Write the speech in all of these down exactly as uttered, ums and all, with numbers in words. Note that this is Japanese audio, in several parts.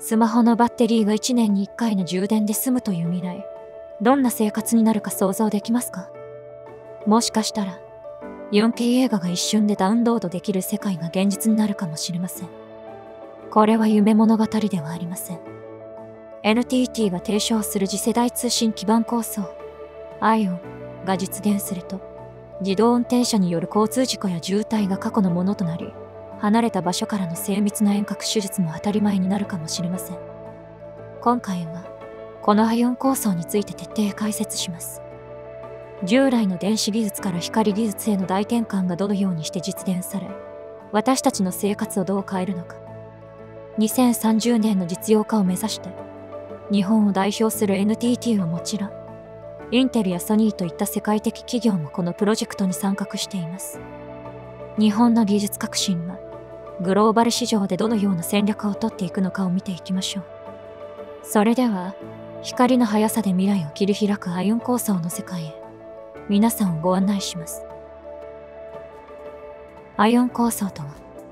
スマホのバッテリーがいちねんにいっかいの充電で済むという未来、どんな生活になるか想像できますか？もしかしたら よんケー 映画が一瞬でダウンロードできる世界が現実になるかもしれません。これは夢物語ではありません。 エヌティーティー が提唱する次世代通信基盤構想 アイオン が実現すると、自動運転車による交通事故や渋滞が過去のものとなり、離れた場所からの精密な遠隔手術も当たり前になるかもしれません。今回はこのアイオン構想について徹底解説します。従来の電子技術から光技術への大転換がどのようにして実現され、私たちの生活をどう変えるのか。にせんさんじゅうねんの実用化を目指して、日本を代表する エヌティーティー はもちろん、インテルやソニーといった世界的企業もこのプロジェクトに参画しています。日本の技術革新は、グローバル市場でどのような戦略を取っていくのかを見ていきましょう。それでは、光の速さで未来を切り開くアイオン構想の世界へ、皆さんをご案内します。アイオン構想とは、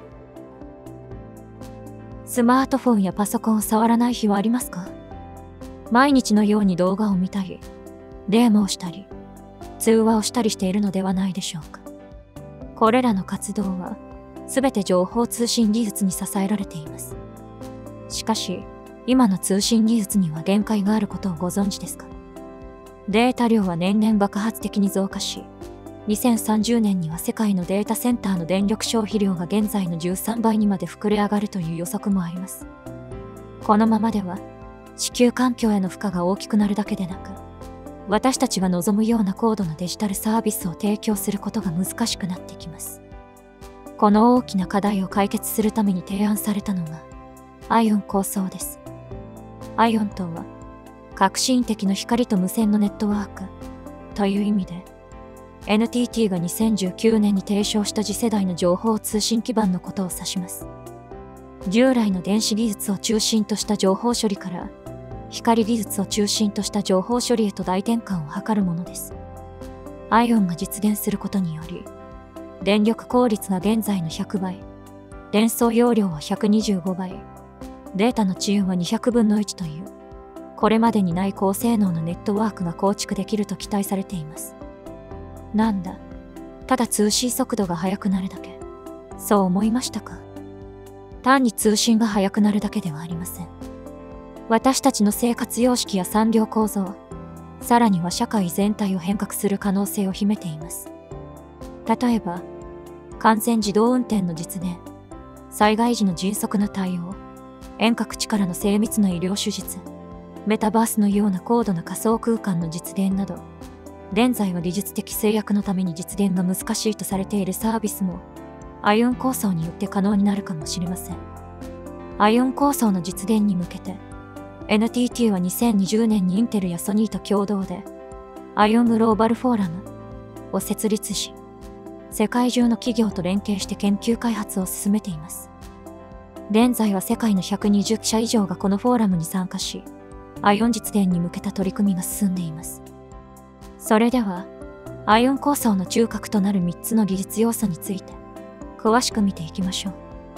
スマートフォンやパソコンを触らない日はありますか？毎日のように動画を見たり、ゲームをしたり、通話をしたりしているのではないでしょうか。これらの活動は、すべて情報通信技術に支えられています。しかし、今の通信技術には限界があることをご存知ですか？データ量は年々爆発的に増加し、にせんさんじゅうねんには世界のデータセンターの電力消費量が現在のじゅうさんばいにまで膨れ上がるという予測もあります。このままでは、地球環境への負荷が大きくなるだけでなく、私たちが望むような高度なデジタルサービスを提供することが難しくなってきます。この大きな課題を解決するために提案されたのが、アイオン構想です。アイオンとは、革新的な光と無線のネットワークという意味で、エヌティーティー がにせんじゅうきゅうねんに提唱した次世代の情報通信基盤のことを指します。従来の電子技術を中心とした情報処理から、光技術を中心とした情報処理へと大転換を図るものです。アイオンが実現することにより、電力効率が現在のひゃくばい、伝送容量はひゃくにじゅうごばい、データの遅延はにひゃくぶんのいちという、これまでにない高性能なネットワークが構築できると期待されています。なんだ、ただ通信速度が速くなるだけ、そう思いましたか？単に通信が速くなるだけではありません。私たちの生活様式や産業構造、さらには社会全体を変革する可能性を秘めています。例えば、完全自動運転の実現、災害時の迅速な対応、遠隔地からの精密な医療手術、メタバースのような高度な仮想空間の実現など、現在は技術的制約のために実現が難しいとされているサービスも、アイオン構想によって可能になるかもしれません。アイオン構想の実現に向けて、エヌティーティー はにせんにじゅうねんにインテルやソニーと共同で、アイオングローバルフォーラムを設立し、世界中の企業と連携して研究開発を進めています。現在は世界のひゃくにじゅっしゃ以上がこのフォーラムに参加し、アイオン実現に向けた取り組みが進んでいます。それでは、アイオン構想の中核となるみっつの技術要素について、詳しく見ていきましょう。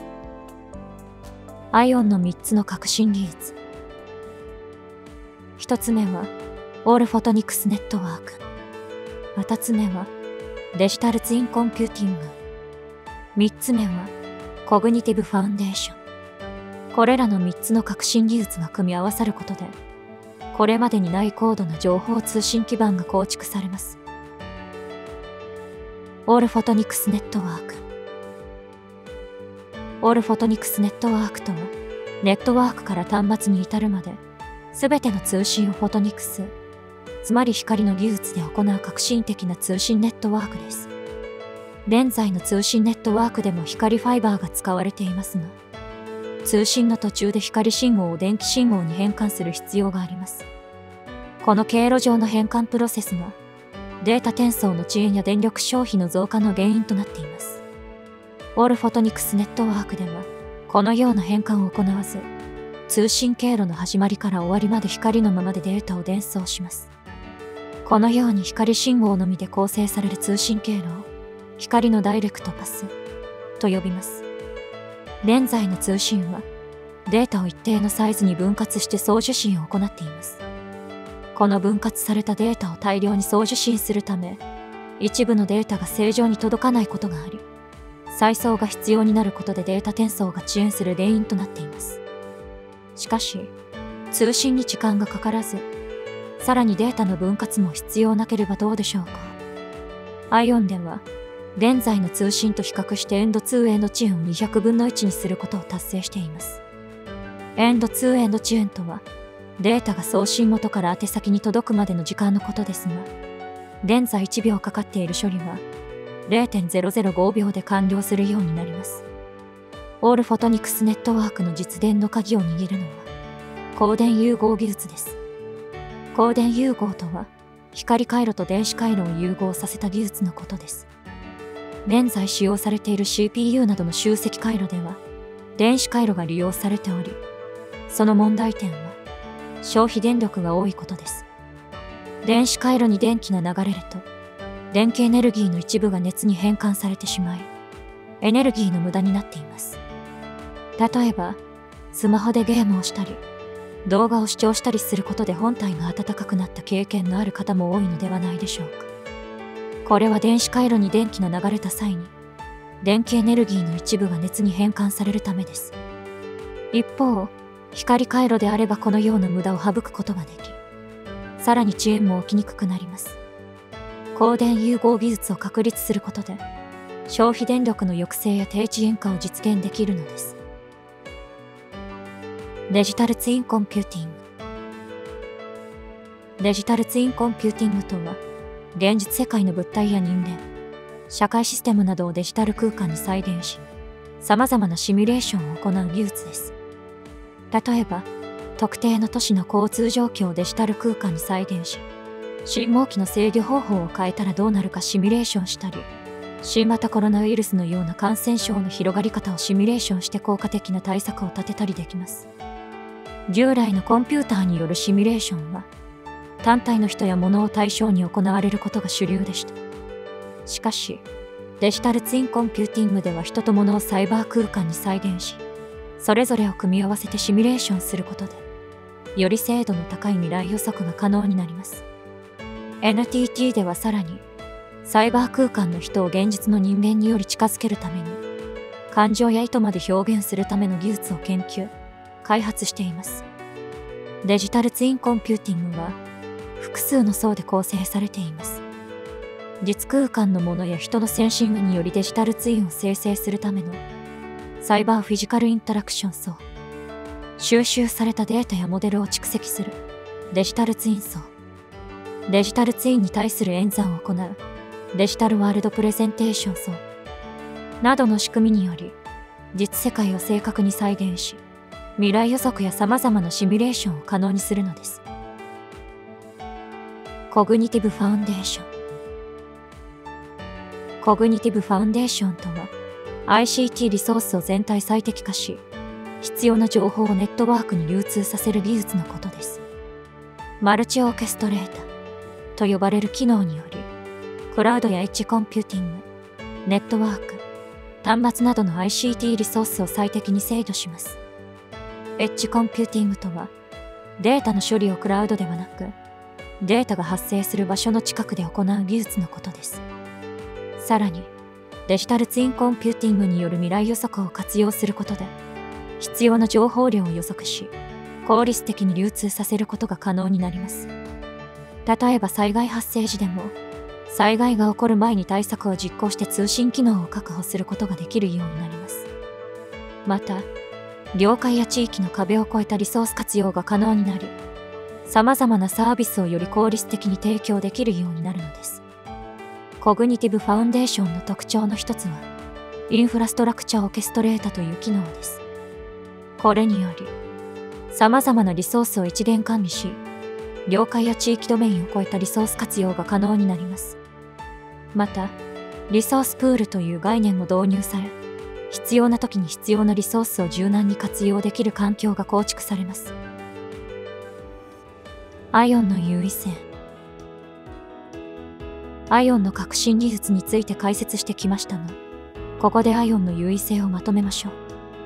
アイオンのみっつの革新技術。ひとつめは、オールフォトニクスネットワーク。ふたつめは、デジタルツインコンピューティング。みっつめは、コグニティブファウンデーション。これらのみっつの革新技術が組み合わさることで、これまでにない高度な情報通信基盤が構築されます。オールフォトニクスネットワーク。オールフォトニクスネットワークとは、ネットワークから端末に至るまで、すべての通信をフォトニクス、つまり光の技術で行う革新的な通信ネットワークです。現在の通信ネットワークでも光ファイバーが使われていますが、通信の途中で光信号を電気信号に変換する必要があります。この経路上の変換プロセスが、データ転送の遅延や電力消費の増加の原因となっています。オールフォトニクスネットワークでは、このような変換を行わず、通信経路の始まりから終わりまで光のままでデータを伝送します。このように光信号のみで構成される通信経路を、光のダイレクトパスと呼びます。現在の通信は、 データを一定のサイズに分割して送受信を行っています。この分割されたデータを大量に送受信するため、一部のデータが正常に届かないことがあり、再送が必要になることでデータ転送が遅延する原因となっています。しかし、通信に時間がかからず、さらにデータの分割も必要なければどうでしょうか。アイオンでは、現在の通信と比較してエンドツーエンド遅延をにひゃくぶんのいちにすることを達成しています。エンドツーエンド遅延とは、データが送信元から宛先に届くまでの時間のことですが、現在いちびょうかかっている処理は ゼロてんゼロゼロごびょうで完了するようになります。オールフォトニクスネットワークの実現の鍵を握るのは光電融合技術です。光電融合とは光回路と電子回路を融合させた技術のことです。現在使用されている シーピーユー などの集積回路では電子回路が利用されており、その問題点は消費電力が多いことです。電子回路に電気が流れると、電気エネルギーの一部が熱に変換されてしまい、エネルギーの無駄になっています。例えば、スマホでゲームをしたり、動画を視聴したりすることで本体が温かくなった経験のある方も多いのではないでしょうか。これは電子回路に電気が流れた際に、電気エネルギーの一部が熱に変換されるためです。一方、光回路であればこのような無駄を省くことができ、さらに遅延も起きにくくなります。光電融合技術を確立することで、消費電力の抑制や低遅延化を実現できるのです。デジタルツインコンピューティング。デジタルツインコンピューティングとは、現実世界の物体や人間、社会システムなどをデジタル空間に再現し、様々なシミュレーションを行う技術です。例えば、特定の都市の交通状況をデジタル空間に再現し、信号機の制御方法を変えたらどうなるかシミュレーションしたり、新型コロナウイルスのような感染症の広がり方をシミュレーションして効果的な対策を立てたりできます。従来のコンピューターによるシミュレーションは、単体の人や物を対象に行われることが主流でした。しかし、デジタルツインコンピューティングでは人と物をサイバー空間に再現し、それぞれを組み合わせてシミュレーションすることで、より精度の高い未来予測が可能になります。エヌティーティー ではさらに、サイバー空間の人を現実の人間により近づけるために、感情や意図まで表現するための技術を研究、開発しています。デジタルツインコンピューティングは、複数の層で構成されています。実空間のものや人のセンシングによりデジタルツインを生成するためのサイバーフィジカルインタラクション層、収集されたデータやモデルを蓄積するデジタルツイン層、デジタルツインに対する演算を行うデジタルワールドプレゼンテーション層などの仕組みにより実世界を正確に再現し、未来予測や様々なシミュレーションを可能にするのです。コグニティブファウンデーション。コグニティブファウンデーションとは、アイシーティー リソースを全体最適化し、必要な情報をネットワークに流通させる技術のことです。マルチオーケストレータと呼ばれる機能により、クラウドやエッジコンピューティング、ネットワーク、端末などの アイシーティー リソースを最適に制御します。エッジコンピューティングとは、データの処理をクラウドではなく、データが発生する場所の近くで行う技術のことです。さらに、デジタルツインコンピューティングによる未来予測を活用することで、必要な情報量を予測し、効率的に流通させることが可能になります。例えば災害発生時でも、災害が起こる前に対策を実行して通信機能を確保することができるようになります。また、領海や地域の壁を越えたリソース活用が可能になり、様々なサービスをより効率的に提供できるようになるのです。コグニティブファウンデーションの特徴の一つは、インフラストラクチャーオーケストレータという機能です。これにより、様々なリソースを一元管理し、領海や地域ドメインを超えたリソース活用が可能になります。また、リソースプールという概念も導入され、必要な時に必要なリソースを柔軟に活用できる環境が構築されます。アイオンの優位性。アイオンの革新技術について解説してきましたが、ここでアイオンの優位性をまとめましょう。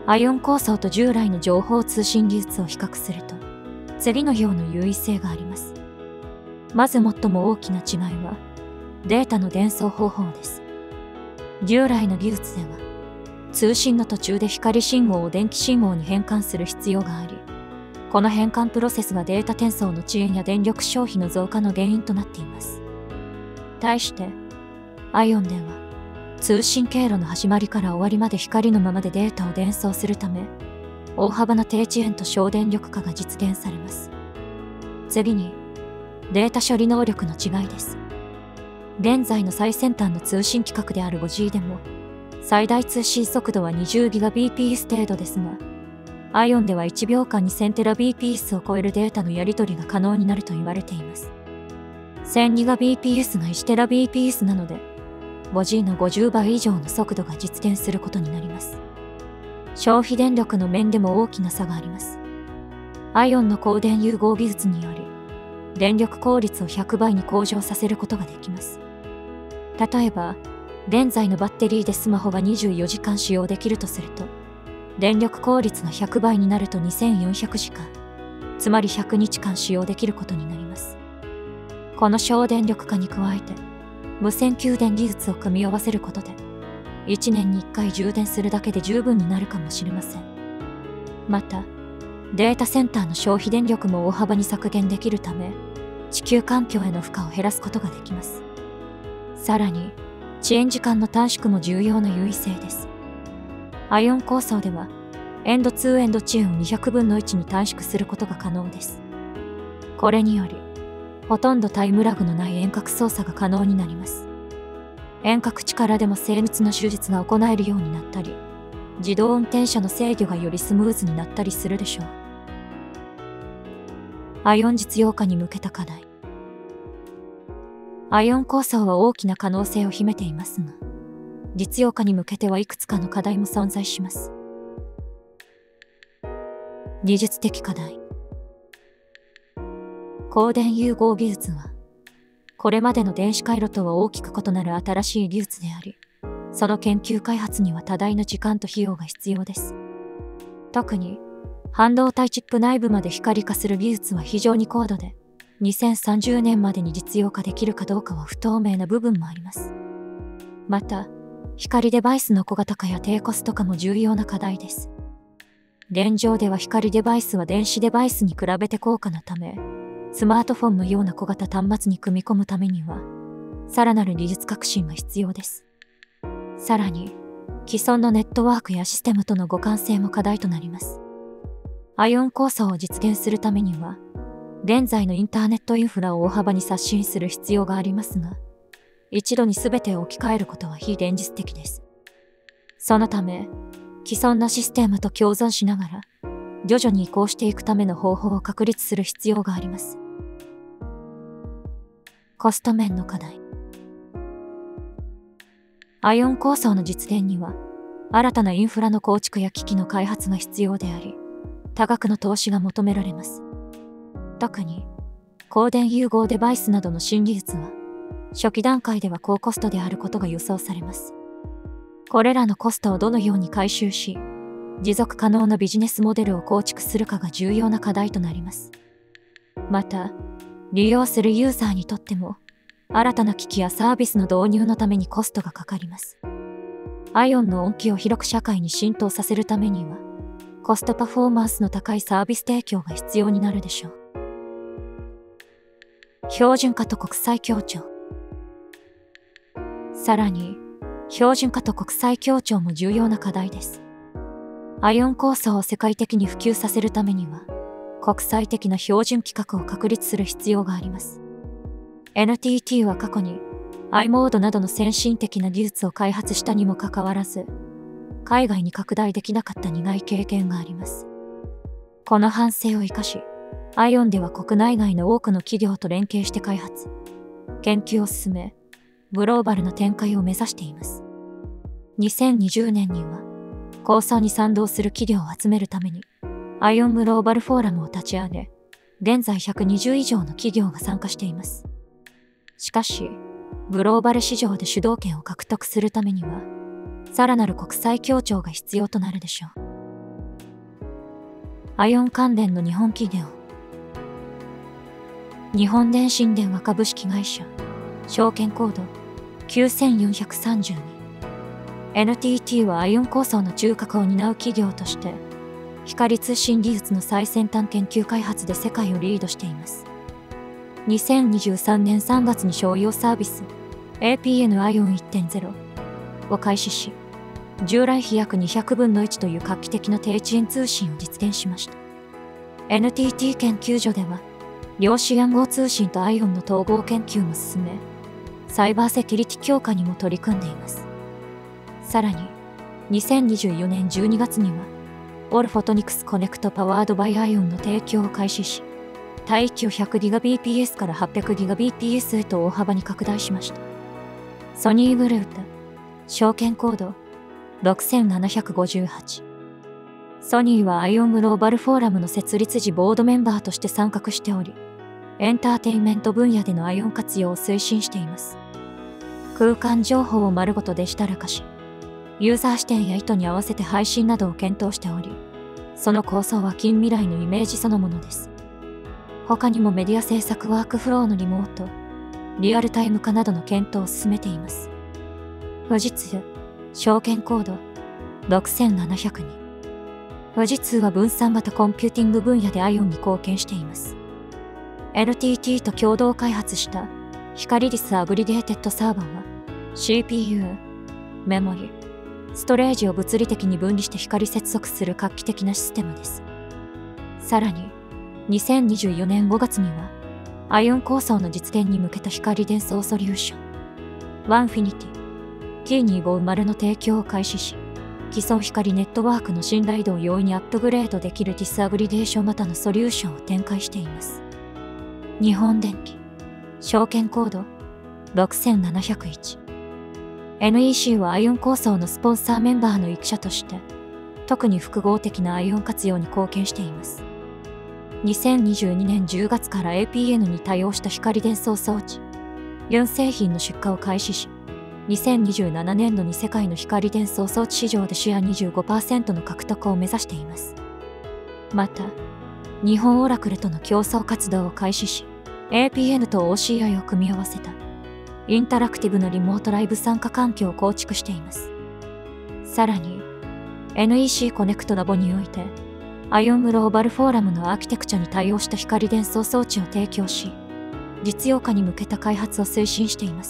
アイオン構想と従来の情報通信技術を比較すると、次のような優位性があります。まず最も大きな違いは、データの伝送方法です。従来の技術では、通信の途中で光信号を電気信号に変換する必要があり、この変換プロセスがデータ転送の遅延や電力消費の増加の原因となっています。対して、アイオンでは、通信経路の始まりから終わりまで光のままでデータを伝送するため、大幅な低遅延と省電力化が実現されます。次に、データ処理能力の違いです。現在の最先端の通信規格である ファイブジー でも、最大通信速度は にじゅうギガビーピーエス 程度ですが、アイオンではいちびょうかんに せんテラビーピーエス を超えるデータのやり取りが可能になると言われています。せんギガビーピーエス がいちテラビーピーエス なので、ファイブジー のごじゅうばい以上の速度が実現することになります。消費電力の面でも大きな差があります。アイオンの光電融合技術により、電力効率をひゃくばいに向上させることができます。例えば、現在のバッテリーでスマホがにじゅうよじかん使用できるとすると、電力効率がひゃくばいになるとにせんよんひゃくじかん、つまりひゃくにちかん使用できることになります。この省電力化に加えて、無線給電技術を組み合わせることで、いちねんにいっかい充電するだけで十分になるかもしれません。また、データセンターの消費電力も大幅に削減できるため、地球環境への負荷を減らすことができます。さらに、遅延時間の短縮も重要な優位性です。アイオン構想では、エンドツーエンド遅延をにひゃくぶんのいちに短縮することが可能です。これにより、ほとんどタイムラグのない遠隔操作が可能になります。遠隔地からでも精密な手術が行えるようになったり、自動運転車の制御がよりスムーズになったりするでしょう。アイオン実用化に向けた課題。アイオン構想は大きな可能性を秘めていますが、実用化に向けてはいくつかの課題も存在します。技術的課題。光電融合技術は、これまでの電子回路とは大きく異なる新しい技術であり、その研究開発には多大な時間と費用が必要です。特に、半導体チップ内部まで光化する技術は非常に高度で、にせんさんじゅうねんまでに実用化できるかどうかは不透明な部分もあります。また、光デバイスの小型化や低コスト化も重要な課題です。現状では光デバイスは電子デバイスに比べて高価なため、スマートフォンのような小型端末に組み込むためには、さらなる技術革新が必要です。さらに、既存のネットワークやシステムとの互換性も課題となります。アイオン構想を実現するためには、現在のインターネットインフラを大幅に刷新する必要がありますが、一度に全てを置き換えることは非現実的です。そのため、既存のシステムと共存しながら、徐々に移行していくための方法を確立する必要があります。コスト面の課題。アイオン構想の実現には、新たなインフラの構築や機器の開発が必要であり、多額の投資が求められます。特に、光電融合デバイスなどの新技術は、初期段階では高コストであることが予想されます。これらのコストをどのように回収し、持続可能なビジネスモデルを構築するかが重要な課題となります。また、利用するユーザーにとっても、新たな機器やサービスの導入のためにコストがかかります。アイオンの恩恵を広く社会に浸透させるためには、コストパフォーマンスの高いサービス提供が必要になるでしょう。標準化と国際協調。さらに、標準化と国際協調も重要な課題です。アイオン構想を世界的に普及させるためには、国際的な標準規格を確立する必要があります。エヌティーティー は過去に アイ モードなどの先進的な技術を開発したにもかかわらず、海外に拡大できなかった苦い経験があります。この反省を生かし、アイオンでは国内外の多くの企業と連携して開発、研究を進め、グローバルな展開を目指しています。にせんにじゅうねんには、構想に賛同する企業を集めるために、アイオングローバルフォーラムを立ち上げ、現在ひゃくにじゅう以上の企業が参加しています。しかし、グローバル市場で主導権を獲得するためには、さらなる国際協調が必要となるでしょう。 アイオン関連の日本企業。日本電信電話株式会社、証券コードきゅうよんさんに。エヌティーティー はアイオン構想の中核を担う企業として、光通信技術の最先端研究開発で世界をリードしています。にせんにじゅうさんねんさんがつに商用サービス エーピーエヌ アイオン いってんゼロ を開始し、従来比約にひゃくぶんのいちという画期的な低遅延通信を実現しました。エヌティーティー 研究所では、量子暗号通信とアイオンの統合研究も進め、サイバーセキュリティ強化にも取り組んでいます。さらに、にせんにじゅうよねんじゅうにがつには、オルフォトニクスコネクトパワードバイアイオンの提供を開始し、帯域を ひゃくギガビーピーエス から はっぴゃくギガビーピーエス へと大幅に拡大しました。ソニーグループ、証券コードろくせんななひゃくごじゅうはち。ソニーはアイオングローバルフォーラムの設立時ボードメンバーとして参画しており、エンターテインメント分野でのアイオン活用を推進しています。空間情報を丸ごとデジタル化し、ユーザー視点や意図に合わせて配信などを検討しており、その構想は近未来のイメージそのものです。他にもメディア制作ワークフローのリモート、リアルタイム化などの検討を進めています。富士通、証券コードろくせんななひゃくに。富士通は分散型コンピューティング分野でアイオンに貢献しています。エヌティーティー と共同開発した光リスアグリゲーテッドサーバーは シーピーユー、メモリ、ストレージを物理的に分離して光接続する画期的なシステムです。さらに、にせんにじゅうよねんごがつには、アイオン構想の実現に向けた光伝送ソリューション、ワンフィニティ、ティーにひゃくごじゅうの提供を開始し、既存光ネットワークの信頼度を容易にアップグレードできるディスアグリゲーション型のソリューションを展開しています。日本電機、証券コードろくせんななひゃくいち。エヌイーシー はアイオン構想のスポンサーメンバーの育者として、特に複合的なアイオン活用に貢献しています。にせんにじゅうにねんじゅうがつから エーピーエヌ に対応した光伝送装置、ユン製品の出荷を開始し、にせんにじゅうななねんどに世界の光伝送装置市場でシェア にじゅうごパーセント の獲得を目指しています。また、日本オラクルとの競争活動を開始し、エーピーエヌ と オーシーアイ を組み合わせた、インタラクティブなリモートライブ参加環境を構築しています。さらに、エヌイーシー コネクトラボにおいて、アイオングローバルフォーラムのアーキテクチャに対応した光伝送装置を提供し、実用化に向けた開発を推進しています。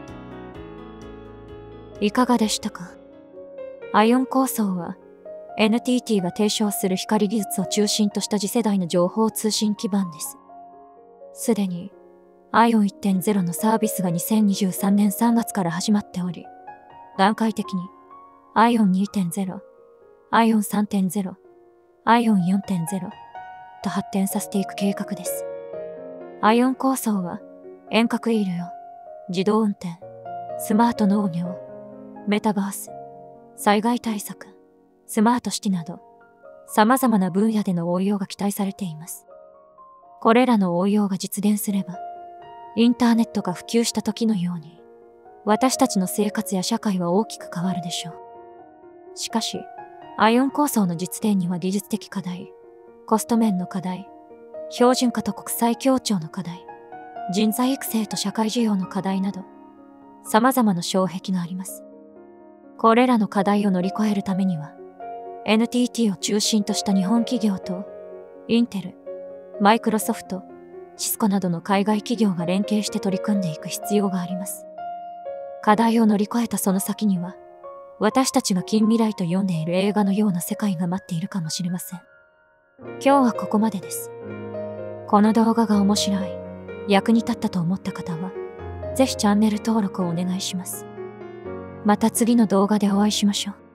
いかがでしたか？アイオン構想は、エヌティーティー が提唱する光技術を中心とした次世代の情報通信基盤です。すでに、アイオン いってんゼロ のサービスがにせんにじゅうさんねんさんがつから始まっており、段階的に アイオン にてんゼロ、アイオン さんてんゼロ、アイオン よんてんゼロ と発展させていく計画です。アイオン構想は、遠隔医療、自動運転、スマート農業、メタバース、災害対策、スマートシティなど、様々な分野での応用が期待されています。これらの応用が実現すれば、インターネットが普及した時のように、私たちの生活や社会は大きく変わるでしょう。しかし、アイオン構想の実現には技術的課題、コスト面の課題、標準化と国際協調の課題、人材育成と社会需要の課題など、様々な障壁があります。これらの課題を乗り越えるためには、エヌティーティー を中心とした日本企業と、インテル、マイクロソフト、シスコなどの海外企業が連携して取り組んでいく必要があります。課題を乗り越えたその先には、私たちが近未来と読んでいる映画のような世界が待っているかもしれません。今日はここまでです。この動画が面白い、役に立ったと思った方は、ぜひチャンネル登録をお願いします。また次の動画でお会いしましょう。